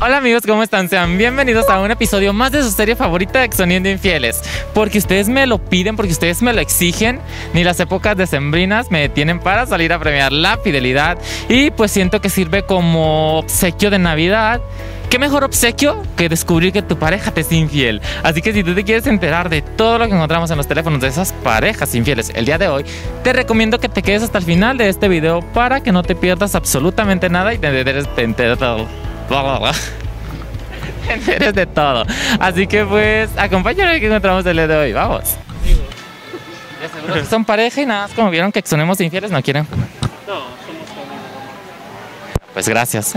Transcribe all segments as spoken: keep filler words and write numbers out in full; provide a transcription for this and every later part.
Hola amigos, ¿cómo están? Sean bienvenidos a un episodio más de su serie favorita de Exoniendo Infieles. Porque ustedes me lo piden, porque ustedes me lo exigen. Ni las épocas decembrinas me detienen para salir a premiar la fidelidad. Y pues siento que sirve como obsequio de Navidad. ¿Qué mejor obsequio que descubrir que tu pareja te es infiel? Así que si tú te quieres enterar de todo lo que encontramos en los teléfonos de esas parejas infieles el día de hoy, te recomiendo que te quedes hasta el final de este video para que no te pierdas absolutamente nada y te enteres, te enteres, te enteres de todo. Así que pues acompáñame a ver qué encontramos el día de hoy. Vamos. Ya seguro que son pareja y nada más como vieron que sonemos infieles no quieren jugar. No, somos pues gracias.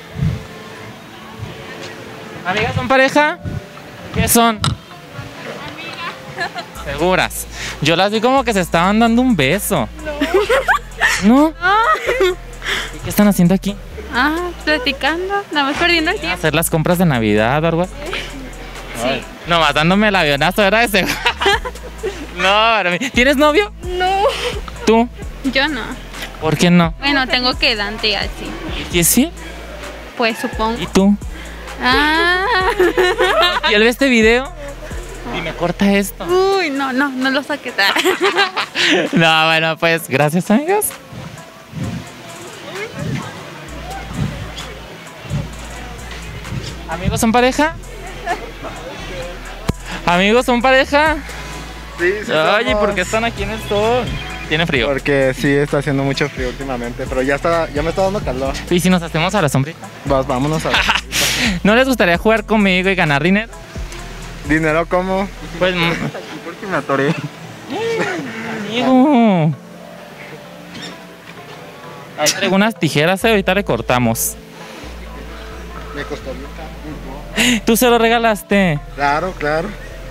¿Amigas son pareja? ¿Qué son? Amigas. ¿Seguras? Yo las vi como que se estaban dando un beso. No. ¿No? ¿Y qué están haciendo aquí? Ah, platicando, nada más perdiendo el tiempo. ¿Hacer las compras de Navidad o algo así? Sí. Nomás dándome el avionazo, ¿era ese? No, ¿tienes novio? No. ¿Tú? Yo no. ¿Por qué no? Bueno, tengo que Dante así. ¿Y sí? Pues supongo. ¿Y tú? Ah. ¿Y él ve este video? Y me corta esto. Uy, no, no, no lo saques. No, bueno, pues gracias amigos. ¿Amigos son pareja? ¿Amigos son pareja? Sí, sí. Oye, ¿por qué están aquí en el sol? ¿Tiene frío? Porque sí, está haciendo mucho frío últimamente, pero ya está, ya me está dando calor. ¿Y si nos hacemos a la sombrita? Vas, vámonos a la ¿No les gustaría jugar conmigo y ganar dinero? ¿Dinero cómo? Pues... ¿Por qué me atoré? Amigo. Ahí traigo unas tijeras, eh, ahorita le cortamos. Me costó bien caro. ¿Tú se lo regalaste? Claro, claro.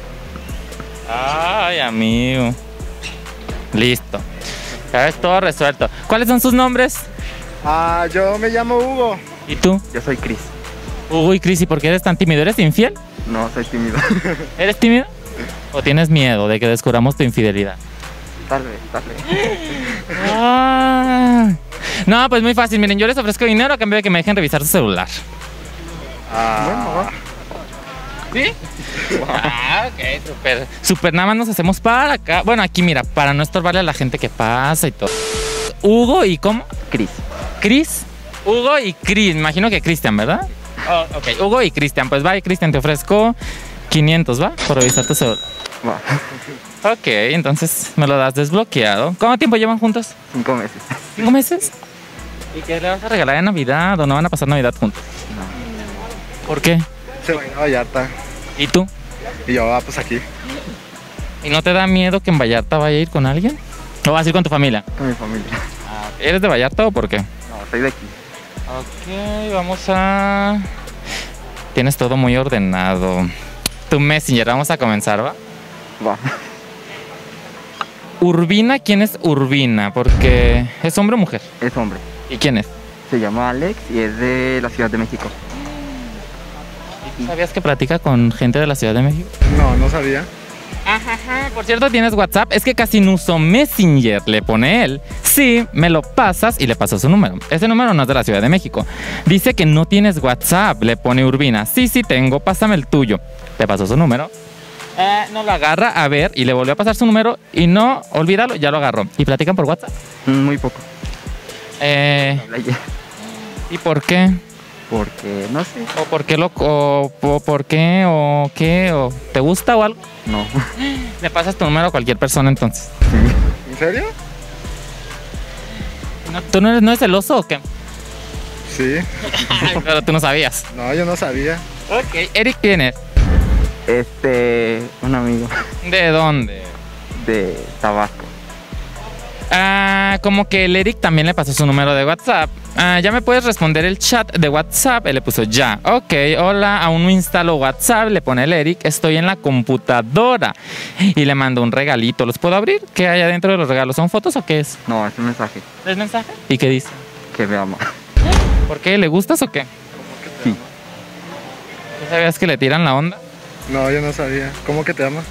Ay, amigo. Listo. Ya ves todo resuelto. ¿Cuáles son sus nombres? Ah, yo me llamo Hugo. ¿Y tú? Yo soy Chris. Hugo y Chris, ¿y por qué eres tan tímido? ¿Eres infiel? No, soy tímido. ¿Eres tímido? ¿O tienes miedo de que descubramos tu infidelidad? Tal vez, tal vez. Ah. No, pues muy fácil. Miren, yo les ofrezco dinero a cambio de que me dejen revisar su celular. Ah. Bueno. ¿Sí? Ah, ok, súper. Súper, nada más nos hacemos para acá. Bueno, aquí mira, para no estorbarle a la gente que pasa y todo. Hugo y ¿cómo? Chris. ¿Chris? Hugo y Chris, me imagino que Cristian, ¿verdad? Oh, ok, Hugo y Cristian. Pues va, Cristian, te ofrezco quinientos, ¿va? Por revisar tu celular. Va. Ok, entonces me lo das desbloqueado. ¿Cuánto tiempo llevan juntos? Cinco meses. ¿Cinco meses? ¿Y qué le vas a regalar en Navidad o no van a pasar Navidad juntos? No. ¿Por qué? Se va a ir a Vallarta. ¿Y tú? Y yo, ah, pues aquí. ¿Y no te da miedo que en Vallarta vaya a ir con alguien? ¿O vas a ir con tu familia? Con mi familia. ¿Eres de Vallarta o por qué? No, soy de aquí. Ok, vamos a... Tienes todo muy ordenado. Tu Messenger, vamos a comenzar, ¿va? Va. Urbina, ¿quién es Urbina? Porque ¿es hombre o mujer? Es hombre. ¿Y quién es? Se llama Alex y es de la Ciudad de México. ¿Y sabías que platica con gente de la Ciudad de México? No, no sabía. Ajá, ajá. Por cierto, ¿tienes WhatsApp? Es que casi no uso Messenger, le pone él. Sí, me lo pasas y le paso su número. Ese número no es de la Ciudad de México. Dice que no tienes WhatsApp, le pone Urbina. Sí, sí tengo, pásame el tuyo. Le pasó su número. Eh, no lo agarra, a ver, y le volvió a pasar su número y no, olvídalo, ya lo agarró. ¿Y platican por WhatsApp? Muy poco. Eh, ¿Y por qué? Porque no sé. ¿O por qué lo, o, o por qué, o qué, o te gusta o algo? No. Le pasas tu número a cualquier persona entonces. ¿En serio? ¿No, ¿Tú no eres, no eres celoso o qué? Sí. Pero tú no sabías. No, yo no sabía. Ok. Eric, ¿quién es? Este, un amigo ¿De dónde? de Tabasco. Ah, como que el Eric también le pasó su número de WhatsApp. Ah, ya me puedes responder el chat de WhatsApp. Él le puso ya. Ok, hola, aún no instalo WhatsApp. Le pone el Eric, estoy en la computadora. Y le mando un regalito. ¿Los puedo abrir? ¿Qué hay adentro de los regalos? ¿Son fotos o qué es? No, es un mensaje. ¿Es mensaje? ¿Y qué dice? Que me ama. ¿Por qué? ¿Le gustas o qué? Sí. ¿Tú sabías que le tiran la onda? No, yo no sabía. ¿Cómo que te ama?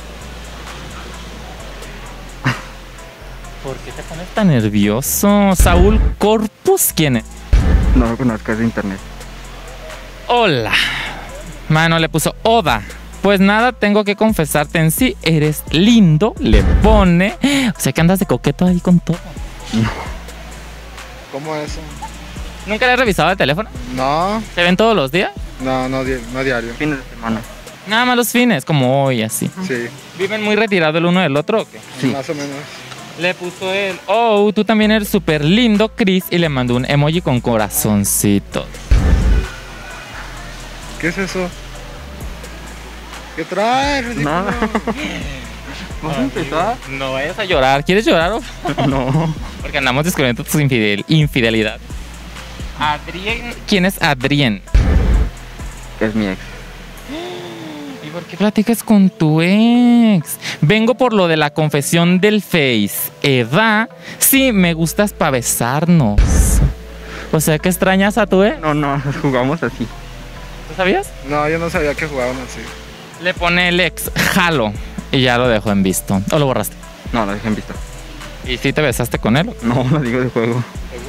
¿Por qué te pones tan nervioso? Saúl Corpus, ¿quién es? No lo conozco, es de internet. Hola. Mano, le puso Oda. Pues nada, tengo que confesarte en sí, eres lindo, le pone. O sea que andas de coqueto ahí con todo. ¿Cómo eso? ¿Nunca le has revisado el teléfono? No, ¿Se ven todos los días? no, no, di- no diario. Fines de semana. Nada más los fines, como hoy, así. Sí, ¿Viven muy retirados el uno del otro o qué? Sí. más o menos. Le puso él, oh, tú también eres súper lindo, Chris, y le mandó un emoji con corazoncito. ¿Qué es eso? ¿Qué trae, ridículo? Nada. ¿Vas a empezar? No vayas a llorar. ¿Quieres llorar o? No. Porque andamos descubriendo tu infidel- infidelidad. Adrien, ¿quién es Adrien? Es mi ex. ¿Y por qué platicas con tu ex? Vengo por lo de la confesión del Face. Eva, sí, me gustas para besarnos. O sea, que extrañas a tu ex. No, no, jugamos así. ¿Tú sabías? No, yo no sabía que jugaban así. Le pone el ex, jalo. Y ya lo dejó en visto. ¿O lo borraste? No, lo dejé en visto. ¿Y si te besaste con él? No, lo digo de juego.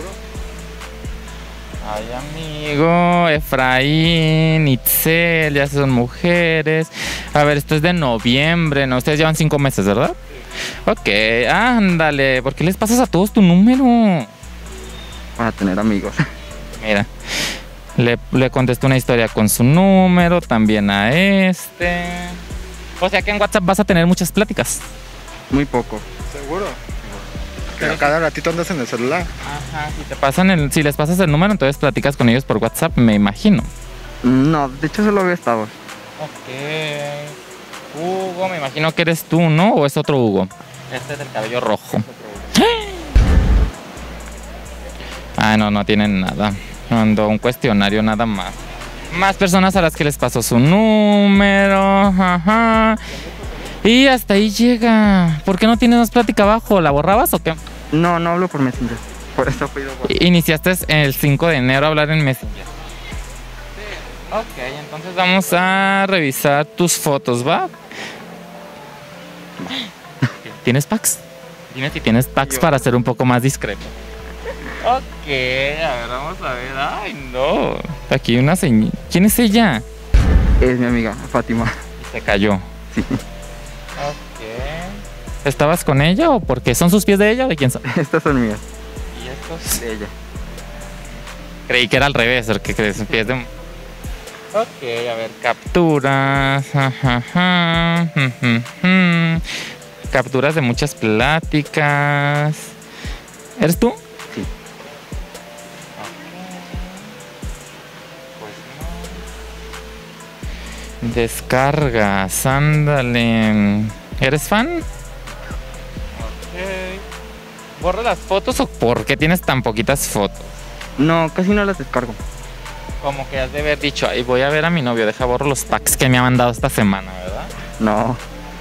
Ay, amigo, Efraín, Itzel, ya son mujeres. A ver, esto es de noviembre, ¿no? Ustedes llevan cinco meses, ¿verdad? Ok, ándale. ¿Por qué les pasas a todos tu número? Para tener amigos. Mira, le, le contesté una historia con su número, también a este. O sea que en WhatsApp vas a tener muchas pláticas. Muy poco. ¿Seguro? Que a cada ratito andas en el celular. Ajá, si te pasan el, si les pasas el número, entonces platicas con ellos por WhatsApp, me imagino. No, de hecho solo había estado. Ok. Hugo, me imagino que eres tú, ¿no? ¿O es otro Hugo? Este es del cabello rojo. Ah, no, no tienen nada. Mandó un cuestionario nada más. Más personas a las que les pasó su número. Ajá. Y hasta ahí llega. ¿Por qué no tienes más plática abajo? ¿La borrabas o qué? No, no hablo por Messenger. Por eso he pedido WhatsApp. Iniciaste el cinco de enero a hablar en Messenger. Ok, entonces vamos a revisar tus fotos, ¿va? ¿Tienes packs? Dime si tienes packs para ser un poco más discreto. Ok, a ver, vamos a ver. Ay, no. Aquí una señora. ¿Quién es ella? Es mi amiga, Fátima. Se cayó. Sí. Ok. ¿Estabas con ella o por qué? ¿Son sus pies de ella o de quién son? Estas son mías. Y estos. De ella. Creí que era al revés, porque crees pies de. Ok, a ver, capturas. Ajá, ujujú. Capturas de muchas pláticas. ¿Eres tú? Sí. Pues no. Descargas, ándale. ¿Eres fan? Ok. ¿Borra las fotos o por qué tienes tan poquitas fotos? No, casi no las descargo. Como que has de haber dicho, ay, voy a ver a mi novio, deja borro los packs que me ha mandado esta semana, ¿verdad? No.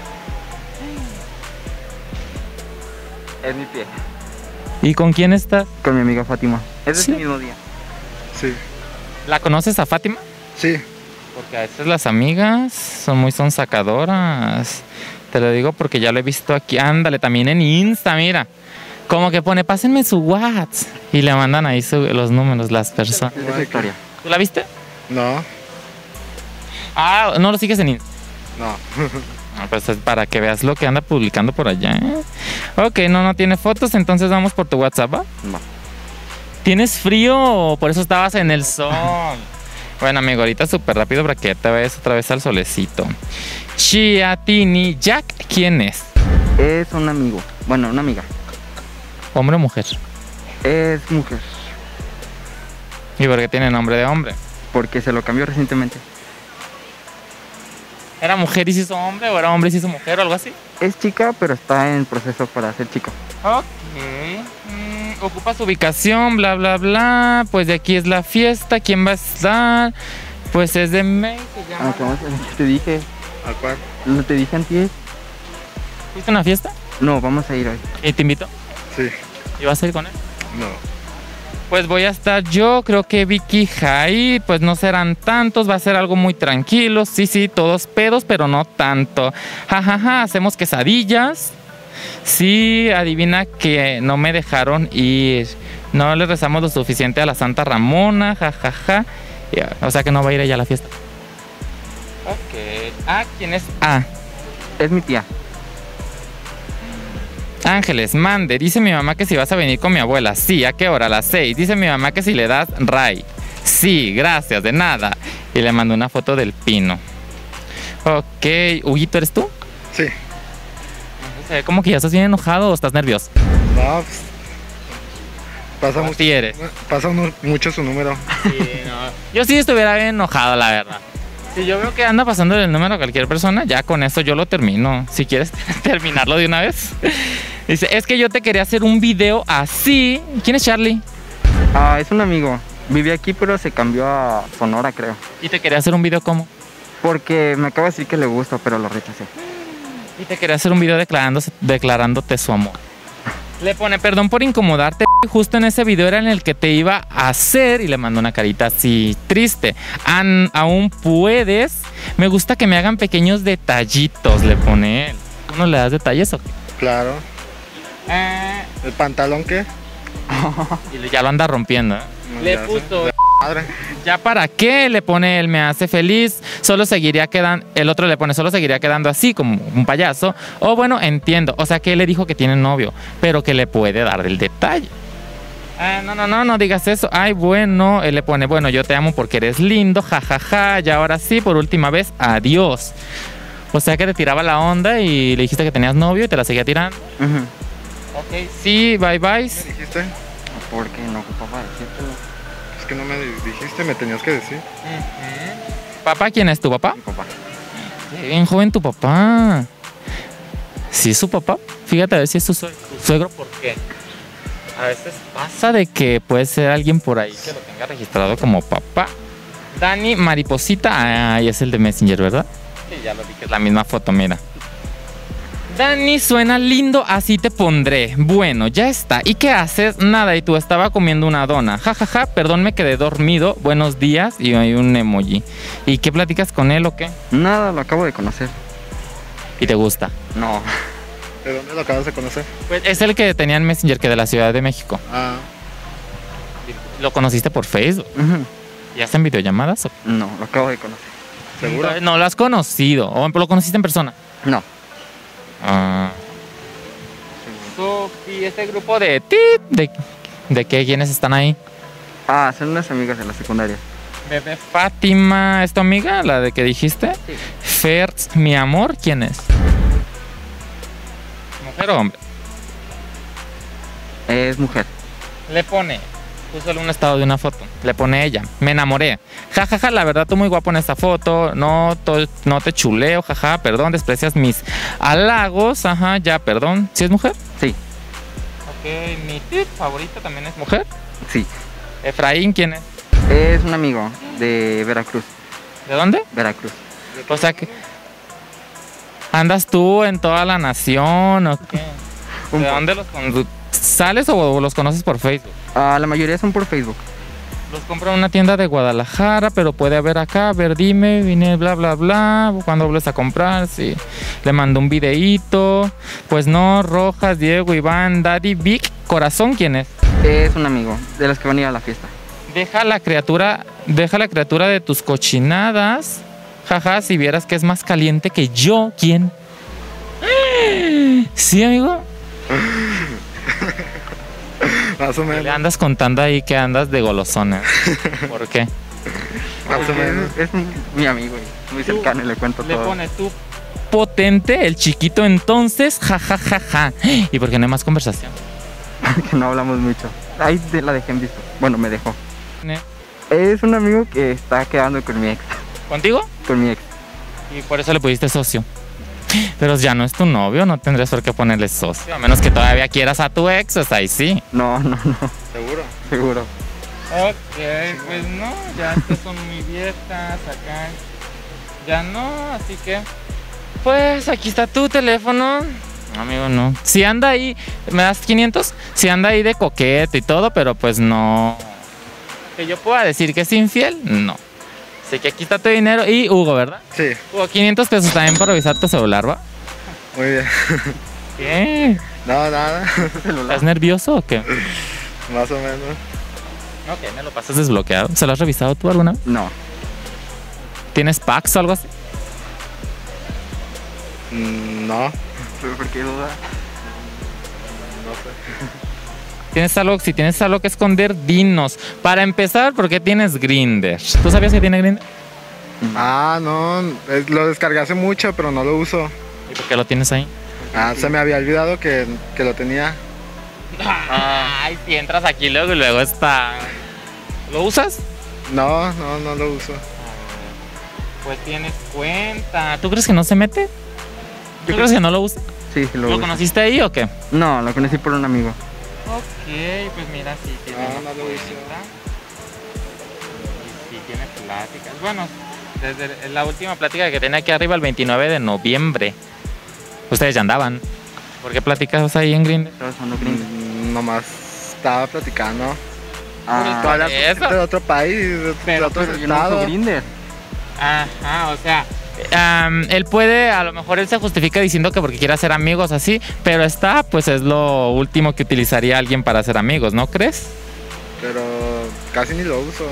Es mi pie. ¿Y con quién estás? Con mi amiga Fátima. Es de Sí. ese mismo día. Sí, ¿La conoces a Fátima? sí. Porque a veces las amigas son muy sonsacadoras. Te lo digo porque ya lo he visto aquí. Ándale, también en Insta, mira. Como que pone, pásenme su WhatsApp. Y le mandan ahí su- los números, las personas. Es de Victoria. ¿Tú la viste? No, Ah, ¿no lo sigues en Insta? no. Ah, pues es para que veas lo que anda publicando por allá. ¿eh? Ok, no, no tiene fotos, entonces vamos por tu WhatsApp, ¿va? Va. ¿Tienes frío o por eso estabas en el sol? Bueno, amigo, ahorita súper rápido para que te vayas otra vez al solecito. Chiatini Jack, ¿quién es? Es un amigo. Bueno, una amiga. ¿Hombre o mujer? Es mujer. ¿Y por qué tiene nombre de hombre? Porque se lo cambió recientemente. ¿Era mujer y se hizo hombre o era hombre y se hizo mujer o algo así? Es chica, pero está en proceso para ser chico. Ok. Mm, ocupa su ubicación, bla, bla, bla. Pues de aquí es la fiesta. ¿Quién va a estar? Pues es de May, se llama. Ah, ¿cómo se- te dije? ¿A cuál? ¿No te dije antes? ¿Fuiste a una fiesta? No, vamos a ir hoy. ¿Y te invito? Sí, ¿Y vas a ir con él? no. Pues voy a estar yo, creo que Vicky Jai, pues no serán tantos, va a ser algo muy tranquilo, sí, sí, todos pedos, pero no tanto. Jajaja, ja, ja, hacemos quesadillas. Sí, adivina que no me dejaron ir. No le rezamos lo suficiente a la Santa Ramona, jajaja. Ja, ja. Ya, o sea que no va a ir ella a la fiesta. Ok. Ah, ¿quién es? Ah, Es mi tía. Ángeles, mande. Dice mi mamá que si vas a venir con mi abuela. Sí, ¿a qué hora? A las seis. Dice mi mamá que si le das ray. Sí, gracias, de nada. Y le mandó una foto del pino. Ok. Huguito, ¿eres tú? Sí. Se ve como que ya estás bien enojado o estás nervioso. No, pues, pasa, ¿Cómo mucho, sí eres? pasa uno- mucho su número. Yo sí estuviera bien enojado, la verdad. Si yo veo que anda pasando el número a cualquier persona, ya con eso yo lo termino. Si quieres terminarlo de una vez. Dice, es que yo te quería hacer un video así. ¿Quién es Charlie? Ah, es un amigo. Vivía aquí, pero se cambió a Sonora, creo. Y te quería hacer un video como. Porque me acaba de decir que le gusta, pero lo rechacé. Y te quería hacer un video declarándose, declarándote su amor. Le pone, perdón por incomodarte. Justo en ese video era en el que te iba a hacer. Y le mandó una carita así triste. An- aún puedes. Me gusta que me hagan pequeños detallitos. Le pone él. ¿Tú no le das detalles o qué? Claro. Eh, ¿El pantalón qué? y le- ya lo anda rompiendo. ¿eh? No, Le ya sé. puso. De madre. ¿Ya para qué? Le pone él, me hace feliz. Solo seguiría quedando. El otro le pone, solo seguiría quedando así, como un payaso. O bueno, entiendo. O sea que él le dijo que tiene novio, pero que le puede dar el detalle. Ah, no, no, no, no digas eso. Ay, bueno. Él le pone, bueno, yo te amo porque eres lindo, jajaja. Ja, ja. Y ahora sí, por última vez, adiós. O sea que te tiraba la onda y le dijiste que tenías novio y te la seguía tirando. Ujú. Ok, sí, bye bye. ¿Me dijiste? ¿Por qué no ocupaba decírtelo? Es que no me dijiste, me tenías que decir. ¿Papá quién es tu papá? Mi papá. Qué bien joven tu papá. ¿Sí es su papá? Fíjate a ver si es su suegro. ¿Tu suegro por qué? A veces pasa de que puede ser alguien por ahí que lo tenga registrado como papá. Dani Mariposita. Ay, es el de Messenger, ¿verdad? Sí, ya lo vi que es la misma foto, mira. Dani, suena lindo, así te pondré. Bueno, ya está. ¿Y qué haces? Nada, y tú estaba comiendo una dona. Ja, ja, ja, perdón, me quedé dormido. Buenos días. Y hay un emoji. ¿Y qué platicas con él o qué? Nada, lo acabo de conocer. ¿Y te gusta? No. ¿De dónde lo acabas de conocer? Pues es el que tenía en Messenger, que de la Ciudad de México. Ah, ¿Lo conociste por Facebook? Ujú. ¿Ya hacen videollamadas? o- No, lo acabo de conocer. ¿seguro? No lo has conocido. ¿O lo conociste en persona? No. Ah. ¿Y este grupo de ti? ¿De, de qué? ¿Quiénes están ahí? Ah, son unas amigas de la secundaria. Bebé Fátima, ¿es tu amiga? ¿La de que dijiste? Sí. Fer, mi amor, ¿quién es? ¿Mujer o hombre? Es mujer. Le pone, puso un estado de una foto, le pone ella, me enamoré. Jajaja, ja, ja, la verdad tú muy guapo en esta foto, no, to- no te chuleo, jaja, perdón, desprecias mis halagos, ajá, ya, perdón. ¿Sí es mujer? Sí. Ok, mi tip favorita también es mujer. Sí. Efraín, ¿quién es? Es un amigo de Veracruz. ¿De dónde? Veracruz. O sea que... ¿Andas tú en toda la nación o qué? Un ¿De po- dónde los con- sales o los conoces por Facebook? Ah, la mayoría son por Facebook. Los compro en una tienda de Guadalajara, pero puede haber acá. A ver, dime, vine, bla, bla, bla. ¿Cuándo vuelves a comprar? Sí. Le mando un videíto. Pues no, Rojas, Diego, Iván, Daddy, Vic, Corazón, ¿quién es? Es un amigo de los que van a ir a la fiesta. Deja la criatura, deja la criatura de tus cochinadas. Jaja, si vieras que es más caliente que yo, ¿quién? ¿Sí, amigo? Más o Le menos. andas contando ahí que andas de golosona. ¿Por qué? Más o menos. Es, es mi, mi amigo, y muy cercano y le cuento Le todo. pones tú potente, el chiquito entonces, jajajaja. Ja, ja, ja. ¿Y por qué no hay más conversación? Que no hablamos mucho. Ahí te la dejé en visto. Bueno, me dejó. ¿Eh? Es un amigo que está quedando con mi ex. ¿Contigo? Con mi ex. Y por eso le pusiste socio. Pero ya no es tu novio, no tendrías por qué ponerle socio. A menos que todavía quieras a tu ex, pues ahí sí. No, no, no. ¿Seguro? Seguro. Ok, pues no, ya estas son muy viejas acá. Ya no, así que... Pues aquí está tu teléfono. No, amigo, no. Si anda ahí, ¿me das quinientos? Si anda ahí de coquete y todo, pero pues no... Que yo pueda decir que es infiel, no. Así que aquí está tu dinero y Hugo, ¿verdad? Sí, Hugo, quinientos pesos también para revisar tu celular, ¿va? muy bien. ¿Qué? No, nada. ¿Estás nervioso o qué? Más o menos. Ok, me lo pasas desbloqueado. ¿Se lo has revisado tú alguna vez? No. ¿Tienes packs o algo así? Mm, no, ¿Pero por qué duda? no sé. ¿Tienes algo? Si tienes algo que esconder, dinos. Para empezar, ¿por qué tienes Grindr? ¿Tú sabías que tiene Grindr? Ah, no, es- lo descargué hace mucho, pero no lo uso. ¿Y por qué lo tienes ahí? Ah, se me había olvidado que, que lo tenía. Ay, si entras aquí luego y luego está... ¿Lo usas? No, no, no lo uso. Pues tienes cuenta. ¿Tú crees que no se mete? ¿Tú crees que no lo usa? Sí, sí lo, ¿Lo uso. conociste ahí o qué? No, lo conocí por un amigo. Ok, pues mira, sí, tiene No, no lo uso. Sí, tiene pláticas. Bueno, desde la última plática que tenía aquí arriba, el veintinueve de noviembre. Ustedes ya andaban. ¿Por qué platicas ahí en Grindr? Estaba usando Grindr. Mm, nomás estaba platicando. Ah, Todas las eso. gente de otro país, de, de otro pero yo no uso estado. Grindr. Ajá, o sea, am, él puede, a lo mejor él se justifica diciendo que porque quiere hacer amigos así, pero esta pues es lo último que utilizaría alguien para hacer amigos, ¿no crees? Pero casi ni lo uso.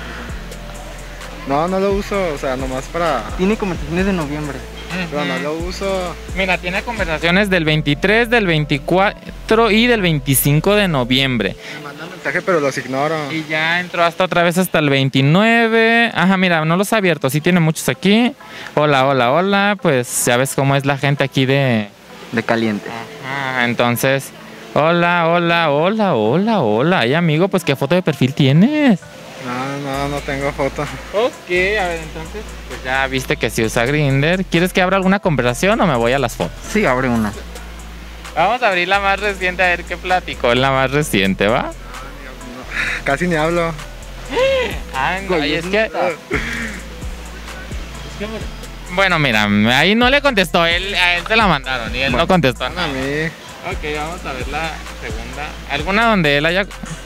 No, no lo uso, o sea, nomás para... Tiene conversaciones de noviembre. Pero no lo uso. Mira, tiene conversaciones del veintitrés, del veinticuatro y del veinticinco de noviembre. Me mandan mensaje, pero los ignoro. Y ya entró hasta otra vez hasta el veintinueve. Ajá, mira, no los ha abierto, sí tiene muchos aquí. Hola, hola, hola, pues ya ves cómo es la gente aquí de... De caliente. Ajá, entonces... Hola, hola, hola, hola, hola. Ay, amigo, pues ¿qué foto de perfil tienes? No, no, no tengo foto. Ok, a ver, entonces, pues ya viste que si usa Grindr. ¿Quieres que abra alguna conversación o me voy a las fotos? Sí, abre una. Vamos a abrir la más reciente a ver qué platicó en la más reciente, ¿va? Casi ni hablo. Ay, no, Güey, y es es que... neta. es que, bueno, mira, ahí no le contestó, él, a él se la mandaron y él no Bueno, contestó A nada. mí. Ok, vamos a ver la segunda. ¿Alguna donde él haya...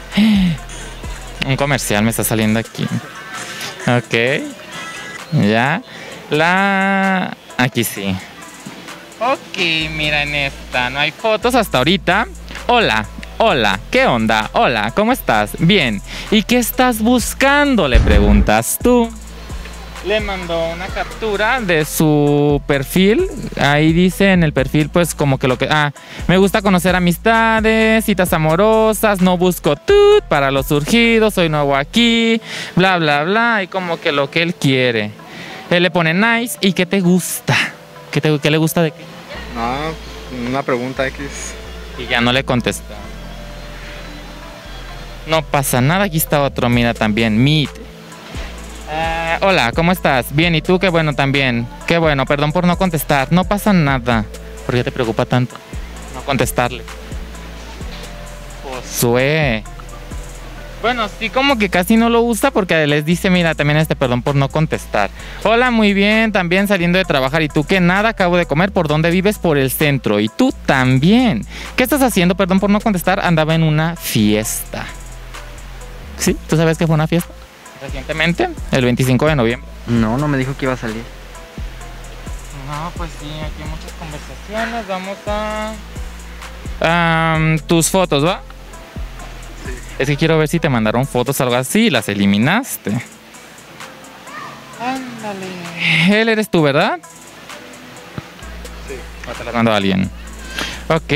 Un comercial me está saliendo aquí. Ok. Ya. La... Aquí sí. Ok, mira en esta. No hay fotos hasta ahorita. Hola. Hola. ¿Qué onda? Hola. ¿Cómo estás? Bien. ¿Y qué estás buscando? Le preguntas tú. Le mandó una captura de su perfil. Ahí dice en el perfil, pues, como que lo que... Ah, me gusta conocer amistades, citas amorosas, no busco tut para los surgidos, soy nuevo aquí, bla, bla, bla. Y como que lo que él quiere. Él le pone nice. ¿Y qué te gusta? ¿Qué, te, qué le gusta de qué? No, una pregunta X. Y ya no le contestó. No pasa nada. Aquí está otro, mira también. Meet. Eh, hola, ¿cómo estás? Bien, ¿y tú? Qué bueno también. Qué bueno, perdón por no contestar. No pasa nada. ¿Por qué te preocupa tanto no contestarle? Josué. Bueno, sí, como que casi no lo usa porque les dice, mira, también este perdón por no contestar. Hola, muy bien, también saliendo de trabajar. ¿Y tú qué? Nada, acabo de comer. ¿Por dónde vives? Por el centro. ¿Y tú también? ¿Qué estás haciendo? Perdón por no contestar. Andaba en una fiesta. ¿Sí? ¿Tú sabes que fue una fiesta? Recientemente, el veinticinco de noviembre. No, no me dijo que iba a salir. No, pues sí, aquí hay muchas conversaciones. Vamos a... Am, tus fotos, ¿va? Sí. Es que quiero ver si te mandaron fotos o algo así y las eliminaste. Ándale. Él eres tú, ¿verdad? Sí. O te las mandó alguien. Ok.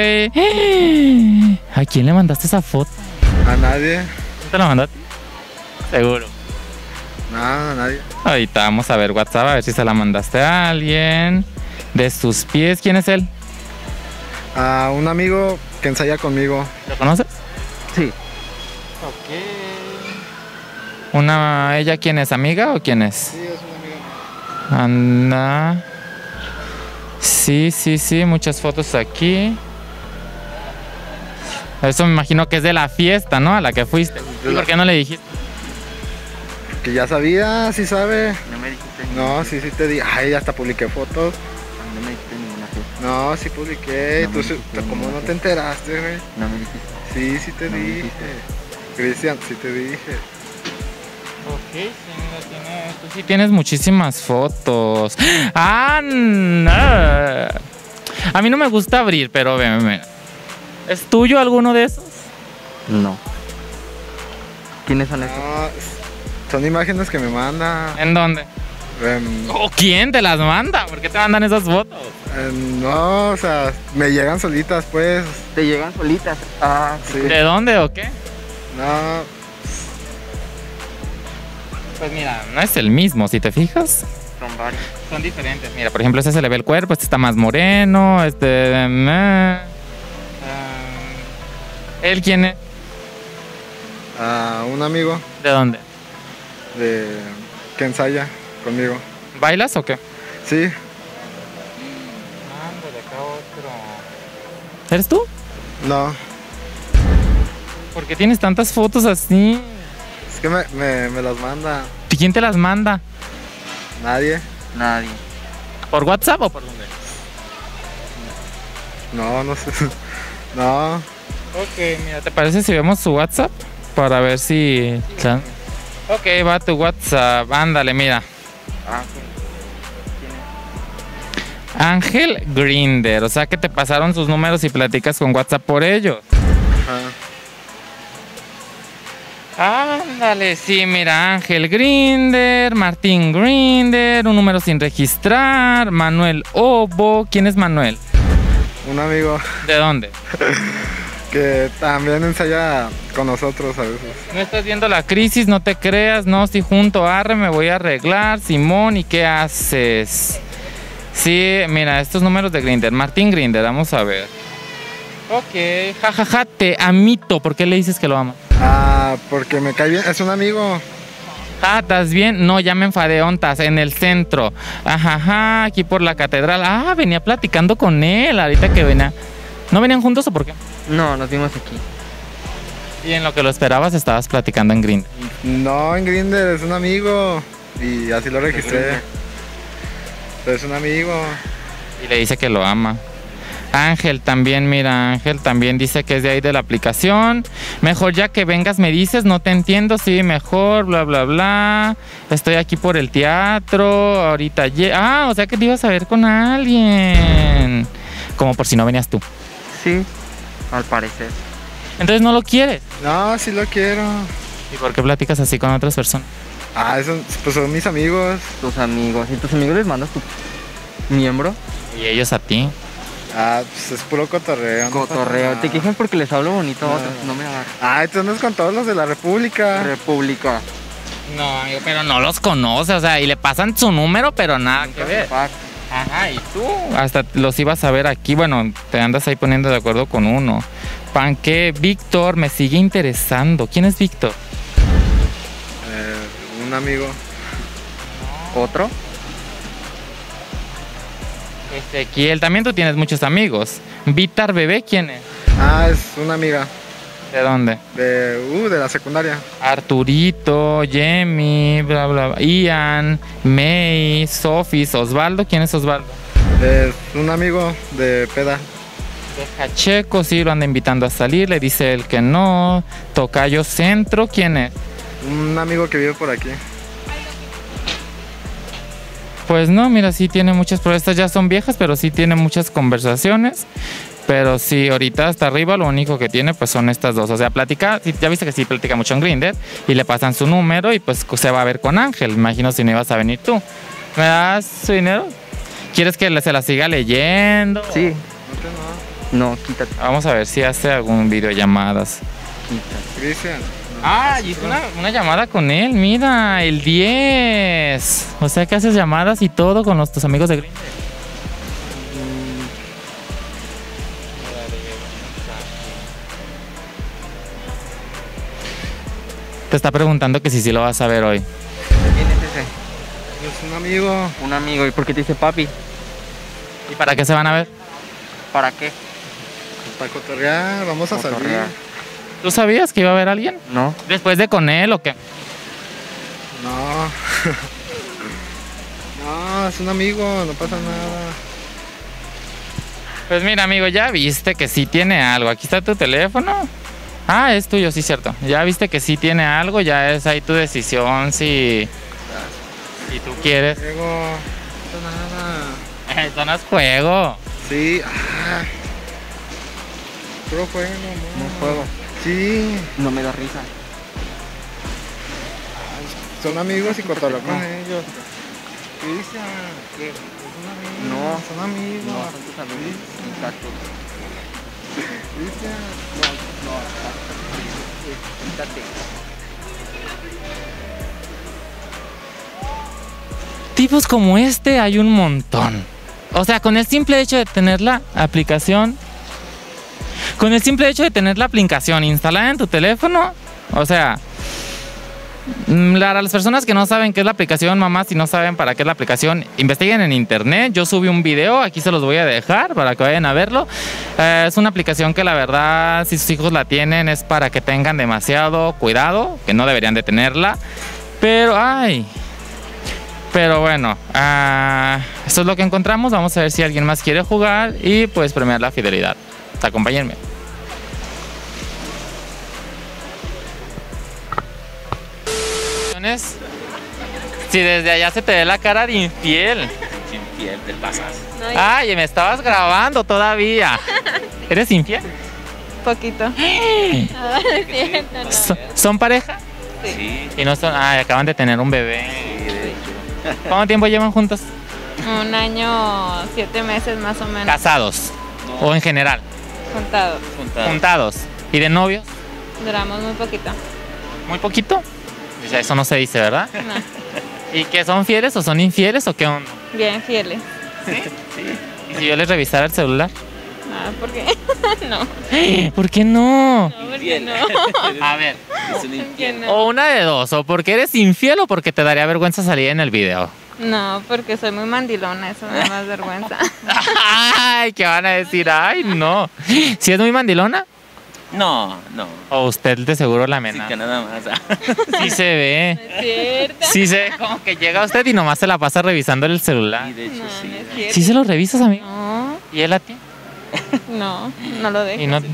¿A quién le mandaste esa foto? A nadie. ¿Te la mandaste? Seguro. No, a nadie. Ahorita vamos a ver WhatsApp, a ver si se la mandaste a alguien. De sus pies, ¿quién es él? A un amigo que ensaya conmigo. ¿Lo conoces? Sí. Ok. Una, ¿ella quién es? ¿Amiga o quién es? Sí, es un amigo. Anda. Sí, sí, sí, muchas fotos aquí. Eso me imagino que es de la fiesta, ¿no? A la que fuiste. ¿Y por qué no le dijiste? Que ya sabía, sí sabe. No me dijiste. No, sí, sí te di. Ay, hasta publiqué fotos. No me dijiste ninguna fiesta. No, sí publiqué. No Tú, me sí- dijiste ¿Cómo ninguna no te enteraste, güey? No me dijiste. Sí, sí te No me dije. dijiste. Cristian, sí te dije. Ok, sí, mira, tienes, tú sí tienes muchísimas fotos. ¡Ah! No. A mí no me gusta abrir, pero ve, ve, ve. ¿Es tuyo alguno de esos? No. ¿Quiénes son esos? No, son imágenes que me manda. ¿En dónde? Em, ¿O quién te las manda? ¿Por qué te mandan esas fotos? em, no, o sea, me llegan solitas, pues. Te llegan solitas. Ah, Sí. ¿De dónde o qué? No, Pues mira, no es el mismo, si te fijas. son varios. Son diferentes. Mira, por ejemplo, este se le ve el cuerpo, este está más moreno, este... eh, ah, ¿Él quién es? a un amigo ¿De dónde? de que ensaya conmigo. ¿Bailas o qué? Sí, Ándale, acá otro. ¿Eres tú? no, ¿Por qué tienes tantas fotos así? es que me, me, me las manda ¿Y quién te las manda? nadie. Nadie. ¿Por WhatsApp o por dónde? No, no sé. No, Ok, mira, ¿te parece si vemos su WhatsApp? Para ver si... Ok, va tu WhatsApp. Ándale, mira. Ah, Ángel Grinder. O sea que te pasaron sus números y platicas con WhatsApp por ellos. ajá. Ándale, sí, mira, Ángel Grinder, Martín Grinder, un número sin registrar, Manuel Obo. ¿Quién es Manuel? Un amigo ¿De dónde? que también ensaya con nosotros a veces. No estás viendo la crisis, no te creas, no, si junto arre me voy a arreglar, Simón, ¿y qué haces? Sí, mira, estos números de Grinder, Martín Grinder, vamos a ver. Ok, jajaja, te amito, ¿por qué le dices que lo amas? Ah, porque me cae bien, es un amigo. Ah, ¿estás bien? No, ya me enfadé, ontas, en el centro. Ajá, aquí por la catedral. Ah, venía platicando con él, ahorita que venía. ¿No venían juntos o por qué? no, nos vimos aquí. Y en lo que lo esperabas estabas platicando en Grindr. No, en Grindr, es un amigo. Y así lo registré. Pero es un amigo. Y le dice que lo ama. Ángel también, mira, Ángel también dice que es de ahí de la aplicación. Mejor ya que vengas me dices, no te entiendo, sí, mejor, bla, bla, bla. Estoy aquí por el teatro, ahorita... lle- Ah, o sea que te ibas a ver con alguien. Como por si no venías tú. Sí, al parecer. Entonces no lo quieres. No, sí lo quiero. ¿Y por qué platicas así con otras personas? Ah, esos, pues son mis amigos. Tus amigos. ¿Y tus amigos les mandas tu miembro? Y ellos a ti. Ah, pues es puro cotorreo. no pasa Cotorreo. nada. Te quejas porque les hablo bonito a No. otros. No me agarras. Ah, tú andas con todos los de la República. República. No, amigo, pero no los conoce, o sea, y le pasan su número, pero nada que ver. Fuck. Ajá, y tú hasta los ibas a ver aquí, bueno, te andas ahí poniendo de acuerdo con uno. Panque, Víctor, me sigue interesando. ¿Quién es Víctor? Eh, un amigo. ¿Otro? Ezequiel, también tú tienes muchos amigos. Víctor Bebé, ¿quién es? Ah, es una amiga. ¿De dónde? De, uh, de la secundaria. Arturito, Jamie, bla, bla, bla. Ian, May, Sofis, Osvaldo. ¿Quién es Osvaldo? Es un amigo de peda. Deja Checo, sí, lo anda invitando a salir. Le dice él que no. Tocayo Centro, ¿quién es? Un amigo que vive por aquí. Pues no, mira, sí tiene muchas, pero estas ya son viejas, pero sí tiene muchas conversaciones. Pero sí, ahorita hasta arriba lo único que tiene pues son estas dos. O sea, platica, sí, ya viste que sí platica mucho en Grindr y le pasan su número y pues se va a ver con Ángel. Imagino si no ibas a venir tú. ¿Me das su dinero? ¿Quieres que le- se la siga leyendo? Sí. No te no. No, quítate. Vamos a ver si hace algún videollamadas. Quítate. Cristian. Ah, hizo una, una llamada con él, mira, el diez. O sea que haces llamadas y todo con los, tus amigos de Grindr. Te está preguntando que si sí lo vas a ver hoy. ¿Quién es ese? Es un amigo. Un amigo. ¿Y por qué te dice papi? ¿Y para qué se van a ver? ¿Para qué? Pues para cotorrear, vamos a Cotorrear. salir. ¿Tú sabías que iba a haber alguien? No. ¿Después de con él o qué? No. No, es un amigo, no pasa nada. Pues mira, amigo, ya viste que sí tiene algo. Aquí está tu teléfono. Ah, es tuyo, sí, cierto. Ya viste que sí tiene algo, ya es ahí tu decisión si, si tú quieres. Luego, no pasa nada. Esto no es juego. Sí, ah. Puro juego, no. No juego. Sí. No me da risa. Son amigos y cotorreo con ellos. Cristian, ¿qué? Son amigos. No. Son amigos. No, son tus amigos. Exacto. Cristian. No, no, quítate. Tipos como este hay un montón. O sea, con el simple hecho de tener la aplicación, con el simple hecho de tener la aplicación instalada en tu teléfono, o sea, para las personas que no saben qué es la aplicación, mamá, si no saben para qué es la aplicación, investiguen en internet. Yo subí un video, aquí se los voy a dejar para que vayan a verlo. Eh, es una aplicación que la verdad, si sus hijos la tienen, es para que tengan demasiado cuidado, que no deberían de tenerla. Pero, ay... Pero bueno, uh, esto es lo que encontramos. Vamos a ver si alguien más quiere jugar y pues premiar la fidelidad. Acompáñenme. Si desde allá se te ve la cara de infiel. Infiel, te pasas. No, ya. Ay, me estabas grabando todavía. ¿Eres infiel? Poquito. No, no es cierto, no. ¿Son, ¿son pareja? Sí. Y no son. Ay, acaban de tener un bebé. ¿Cuánto tiempo llevan juntos? Un año, siete meses más o menos. ¿Casados? No. ¿O en general? Juntados. Juntado. ¿Juntados? ¿Y de novios? Duramos muy poquito. ¿Muy poquito? O sea, eso no se dice, ¿verdad? No. ¿Y que son fieles o son infieles o qué onda? Bien fieles. ¿Y si yo les revisara el celular? Ah, ¿por qué? No. ¿Por qué no? No, ¿por qué Infiel. no? A ver. Es un ¿Por qué infiel. no? O una de dos, o porque eres infiel o porque te daría vergüenza salir en el video. No, porque soy muy mandilona, eso me da más vergüenza. Ay, ¿qué van a decir? Ay, no. ¿Si es muy mandilona? No, no. O usted de seguro la Sí, mena. que nada más. Sí se ve. No es cierto. Sí se ve como que llega usted y nomás se la pasa revisando el celular. Sí, de hecho, No, sí. no es cierto. ¿Sí se lo revisas, amigo? No, ¿Y él a ti? no, no lo dejo. Y no...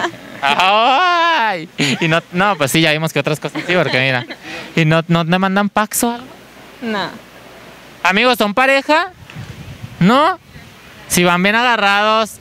¡Ay! Y no, no, pues sí, ya vimos que otras cosas sí, porque mira. ¿Y no, no te mandan packs o algo? No. Amigos, ¿son pareja? ¿No? Si van bien agarrados.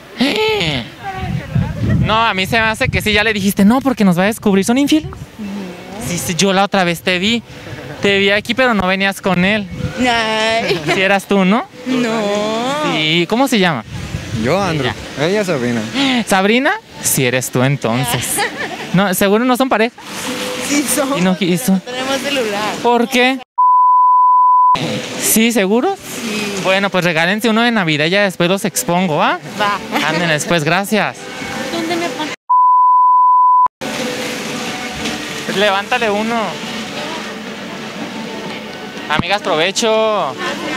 No, a mí se me hace que sí, ya le dijiste, no, porque nos va a descubrir, ¿son infieles? Sí, sí, yo la otra vez te vi. Te vi aquí, pero no venías con él. Ay, Si eras tú, ¿no? no. Sí, ¿cómo se llama? Yo, Andrew. Ella, Sabrina. ¿Sabrina? Si eres tú, entonces. No, seguro no son pareja. Sí, somos. Y no quiso. Tenemos celular. ¿Por qué? ¿Sí, seguro? Sí. Bueno, pues regálense uno de Navidad y ya después los expongo, ¿ah? Va. Anden después, gracias. ¿Dónde me pones? Levántale uno. Amigas, provecho.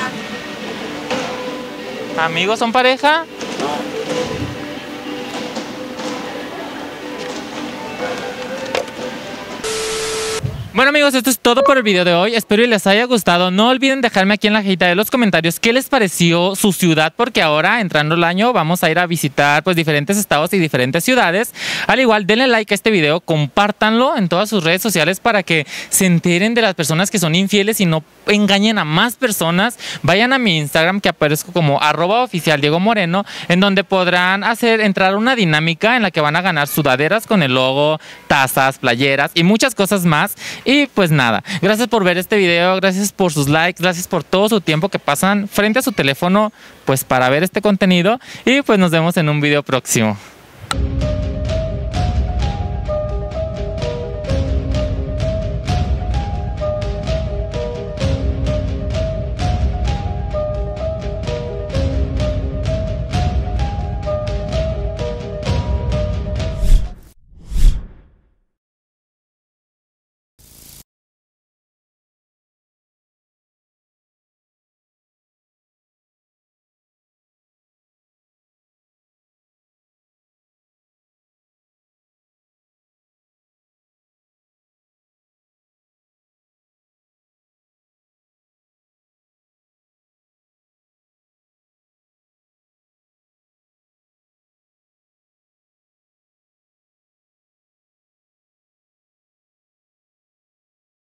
Amigos, ¿son pareja? Bueno amigos, esto es todo por el video de hoy, espero y les haya gustado. No olviden dejarme aquí en la cajita de los comentarios qué les pareció su ciudad, porque ahora, entrando el año, vamos a ir a visitar pues diferentes estados y diferentes ciudades. Al igual, denle like a este video, compártanlo en todas sus redes sociales para que se enteren de las personas que son infieles y no engañen a más personas. Vayan a mi Instagram, que aparezco como arroba oficial Diego Moreno, en donde podrán hacer entrar una dinámica en la que van a ganar sudaderas con el logo, tazas, playeras y muchas cosas más. Y pues nada, gracias por ver este video, gracias por sus likes, gracias por todo su tiempo que pasan frente a su teléfono pues para ver este contenido, y pues nos vemos en un video próximo.